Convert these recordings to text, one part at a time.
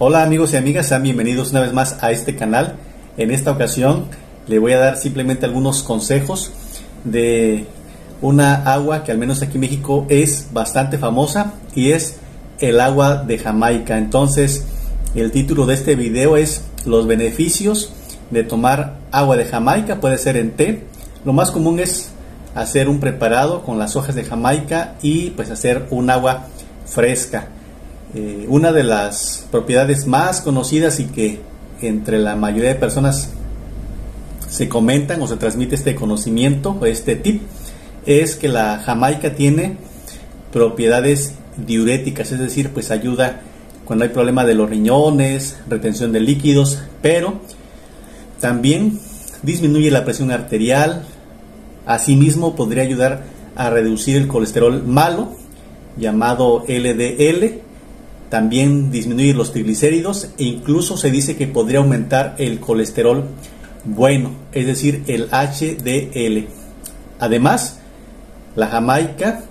Hola amigos y amigas, sean bienvenidos una vez más a este canal. En esta ocasión le voy a dar simplemente algunos consejos de una agua que al menos aquí en México es bastante famosa y es el agua de Jamaica. Entonces el título de este video es los beneficios de tomar agua de Jamaica. Puede ser en té. Lo más común es hacer un preparado con las hojas de Jamaica y pues hacer un agua fresca. Una de las propiedades más conocidas y que entre la mayoría de personas se comentan o se transmite este conocimiento o este tip es que la Jamaica tiene propiedades diuréticas, es decir, pues ayuda cuando hay problema de los riñones, retención de líquidos, pero también disminuye la presión arterial. Asimismo podría ayudar a reducir el colesterol malo llamado LDL. También disminuye los triglicéridos e incluso se dice que podría aumentar el colesterol bueno, es decir, el HDL. Además, la Jamaica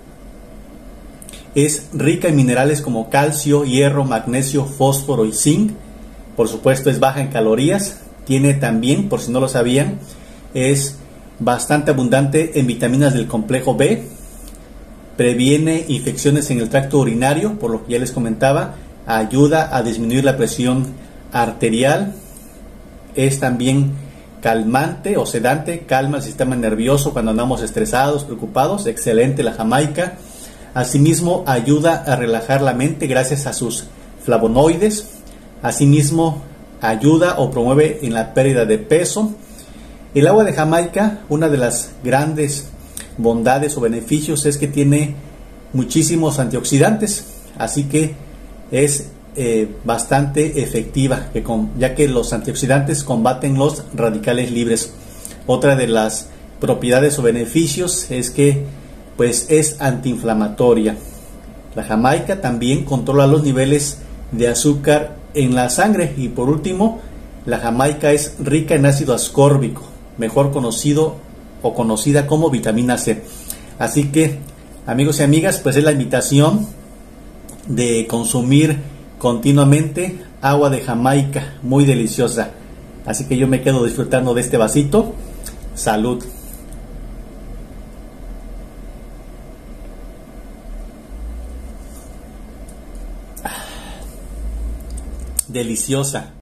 es rica en minerales como calcio, hierro, magnesio, fósforo y zinc. Por supuesto, es baja en calorías. Tiene también, por si no lo sabían, es bastante abundante en vitaminas del complejo B. Previene infecciones en el tracto urinario, por lo que ya les comentaba, ayuda a disminuir la presión arterial, es también calmante o sedante, calma el sistema nervioso cuando andamos estresados, preocupados, excelente la Jamaica. Asimismo ayuda a relajar la mente gracias a sus flavonoides, asimismo ayuda o promueve en la pérdida de peso. El agua de Jamaica, una de las grandes bondades o beneficios es que tiene muchísimos antioxidantes, así que es bastante efectiva, ya que los antioxidantes combaten los radicales libres. Otra de las propiedades o beneficios es que pues es antiinflamatoria. La Jamaica también controla los niveles de azúcar en la sangre y por último, la Jamaica es rica en ácido ascórbico, mejor conocido o conocida como vitamina C. Así que, amigos y amigas, pues es la invitación de consumir continuamente agua de Jamaica, muy deliciosa. Así que yo me quedo disfrutando de este vasito. Salud. Deliciosa.